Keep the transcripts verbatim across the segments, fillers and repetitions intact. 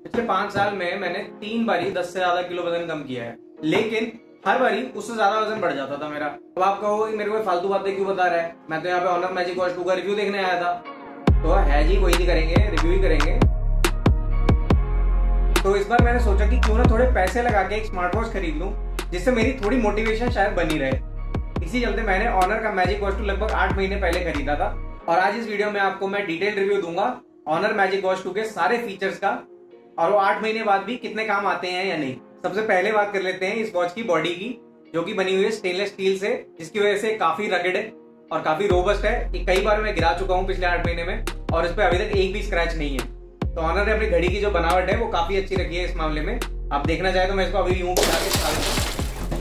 पिछले पांच साल में मैंने तीन बारी दस से ज्यादा किलो वजन कम किया है, लेकिन हर बारी उससे ज्यादा वजन बढ़ जाता था मेरा। अब आप कहो मेरे को फालतू बातें क्यों बता रहा है, मैं तो यहाँ पे ऑनर मैजिक वॉच टू का रिव्यू देखने आया था। तो है जी, कोई नहीं करेंगे, रिव्यू ही करेंगे। तो इस बार मैंने सोचा कि क्यों ना थोड़े पैसे लगा के एक स्मार्ट वॉच खरीद लूं, जिससे मेरी थोड़ी मोटिवेशन शायद बनी रहे। इसी चलते मैंने ऑनर का मैजिक वॉच टू लगभग आठ महीने पहले खरीदा था, और आज इस वीडियो में आपको मैं डिटेल रिव्यू दूंगा ऑनर मैजिक वॉच टू के सारे फीचर्स का, और वो आठ महीने बाद भी कितने काम आते हैं या नहीं। सबसे पहले बात कर लेते हैं इस वॉच की बॉडी की, जो कि बनी हुई है स्टेनलेस स्टील से, जिसकी वजह से काफी रगड़ है और काफी रोबस्ट है। ये कई बार मैं गिरा चुका हूँ पिछले आठ महीने में, और इस पे अभी तक एक भी स्क्रैच नहीं है। तो ऑनर ने अपनी घड़ी की जो बनावट है वो काफी अच्छी रखी है इस मामले में। आप देखना चाहे तो मैं इसको अभी यूं गिरा के दिखा देता हूं।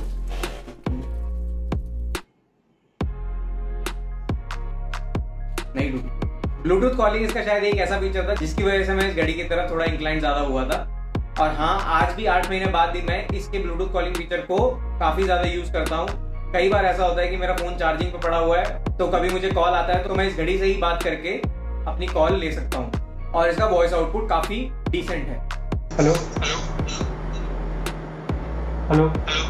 नहीं टूटी। ब्लूटूथ कॉलिंग इसका शायद एक ऐसा फीचर था जिसकी वजह से मैं इस घड़ी की तरफ थोड़ा इंक्लाइन ज्यादा हुआ था। और हाँ, आज भी आठ महीने बाद भी मैं इसके ब्लूटूथ कॉलिंग फीचर को काफी ज्यादा यूज करता हूँ। कई बार ऐसा होता है कि मेरा फोन चार्जिंग पे पड़ा हुआ है, तो कभी मुझे कॉल आता है तो मैं इस घड़ी से ही बात करके अपनी कॉल ले सकता हूँ, और इसका वॉइस आउटपुट काफी डिसेंट है। Hello hello.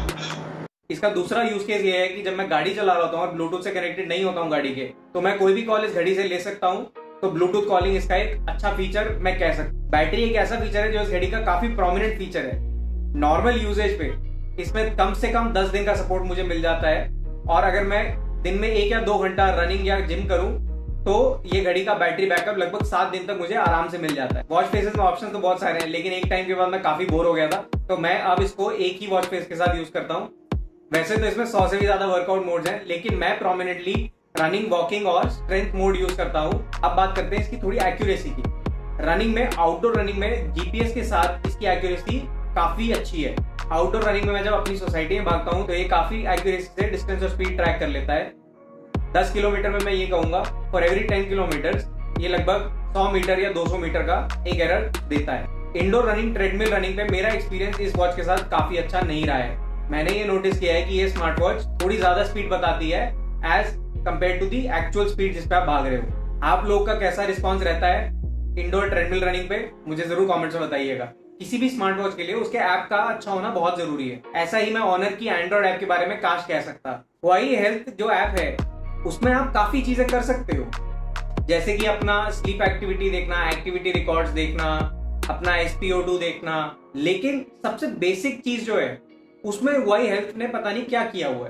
इसका दूसरा यूज केस ये है कि जब मैं गाड़ी चला रहा हूँ और ब्लूटूथ से कनेक्टेड नहीं होता हूँ गाड़ी के, तो मैं कोई भी कॉल इस घड़ी से ले सकता हूँ। तो ब्लूटूथ कॉलिंग इसका एक अच्छा फीचर मैं कह सकता हूँ। बैटरी एक ऐसा फीचर है जो इस घड़ी का काफी प्रोमिनेंट फीचर है। नॉर्मल यूजेज पे इसमें कम से कम दस दिन का सपोर्ट मुझे मिल जाता है, और अगर मैं दिन में एक या दो घंटा रनिंग या जिम करूं तो ये घड़ी का बैटरी बैकअप लगभग सात दिन तक मुझे आराम से मिल जाता है। वॉच फेसेस में ऑप्शन तो बहुत सारे हैं, लेकिन एक टाइम के बाद मैं काफी बोर हो गया था, तो मैं अब इसको एक ही वॉच फेस के साथ यूज करता हूँ। वैसे तो इसमें सौ से भी ज्यादा वर्कआउट मोड्स हैं, लेकिन मैं प्रोमिनेंटली रनिंग, वॉकिंग और स्ट्रेंथ मोड यूज करता हूँ। अब बात करते हैं इसकी थोड़ी एक्यूरेसी की। रनिंग में, आउटडोर रनिंग में जीपीएस के साथ इसकी एक्यूरेसी काफी अच्छी है। आउटडोर रनिंग में मैं जब अपनी सोसाइटी में भागता हूँ तो ये काफी एक्यूरेसी से डिस्टेंस और स्पीड ट्रैक कर लेता है। दस किलोमीटर में मैं ये कहूंगा फॉर एवरी टेन किलोमीटर ये लगभग सौ मीटर या दो सौ मीटर का एक एरर देता है। इंडोर रनिंग, ट्रेडमिल रनिंग पे मेरा एक्सपीरियंस इस वॉच के साथ काफी अच्छा नहीं रहा है। मैंने ये नोटिस किया है कि ये स्मार्ट वॉच थोड़ी ज्यादा स्पीड बताती है as compared to the actual speed जिस पे आप भाग रहे हो। आप लोगों का कैसा रिस्पॉन्स रहता है इंडोर ट्रेडमिल रनिंग पे, मुझे जरूर कॉमेंट्स में बताइएगा। किसी भी स्मार्ट वॉच के लिए उसके ऐप का अच्छा होना बहुत जरूरी है। ऐसा ही मैं ऑनर की एंड्रॉइड ऐप के बारे में काश कह सकता। वाई हेल्थ जो ऐप है उसमें आप काफी चीजें कर सकते हो, जैसे कि अपना स्लीप एक्टिविटी देखना, एक्टिविटी रिकॉर्ड्स देखना, अपना एस पी ओ टू देखना। लेकिन सबसे बेसिक चीज जो है उसमें वाई हेल्थ ने पता नहीं क्या किया हुआ है।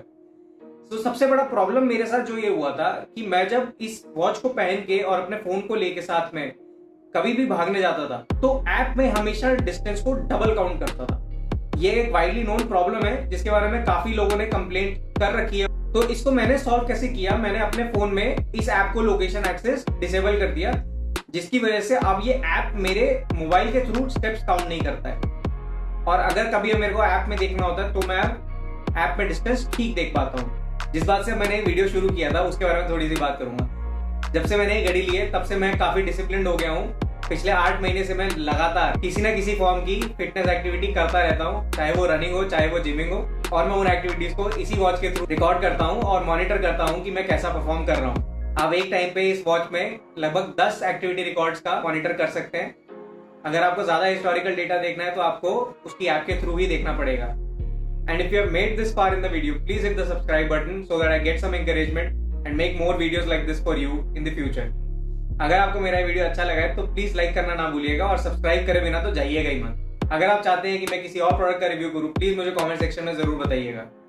तो सबसे बड़ा प्रॉब्लम मेरे साथ जो ये हुआ था कि मैं जब इस वॉच को पहन के और अपने फोन को लेके साथ में कभी भी भागने जाता था, तो ऐप में हमेशा डिस्टेंस को डबल काउंट करता था। ये एक वाइडली नोन प्रॉब्लम है जिसके बारे में काफी लोगों ने कंप्लेंट कर रखी है। तो इसको मैंने सॉल्व कैसे किया, मैंने अपने फोन में इस ऐप को लोकेशन एक्सेस डिसेबल कर दिया, जिसकी वजह से अब ये ऐप मेरे मोबाइल के थ्रू स्टेप्स काउंट नहीं करता है। और अगर कभी मेरे को ऐप में देखना होता है तो मैं ऐप में डिस्टेंस ठीक देख पाता हूँ। जिस बात से मैंने वीडियो शुरू किया था उसके बारे में थोड़ी सी बात करूंगा। जब से मैंने ये घड़ी ली है तब से मैं काफी डिसिप्लिन्ड हो गया हूँ। पिछले आठ महीने से मैं लगातार किसी ना किसी फॉर्म की फिटनेस एक्टिविटी करता रहता हूँ, चाहे वो रनिंग हो, चाहे वो जिमिंग हो, और मैं उन एक्टिविटीज को इसी वॉच के थ्रू रिकॉर्ड करता हूँ और मॉनिटर करता हूँ कि मैं कैसा परफॉर्म कर रहा हूँ। आप एक टाइम पे इस वॉच में लगभग दस एक्टिविटी रिकॉर्ड्स का मॉनिटर कर सकते हैं। अगर आपको ज्यादा हिस्टोरिकल डेटा देखना है तो आपको उसकी ऐप के थ्रू ही देखना पड़ेगा। And if you have made this far in the video, please hit the subscribe button so that I get some encouragement and make more videos like this for you in the future. अगर आपको मेरा video अच्छा लगा है तो please like करना ना भूलिएगा, और सब्सक्राइब करे बिना तो जाइएगा ही मत। अगर आप चाहते हैं कि मैं किसी और प्रोडक्ट का रिव्यू करूं, प्लीज मुझे कमेंट सेक्शन में जरूर बताइएगा।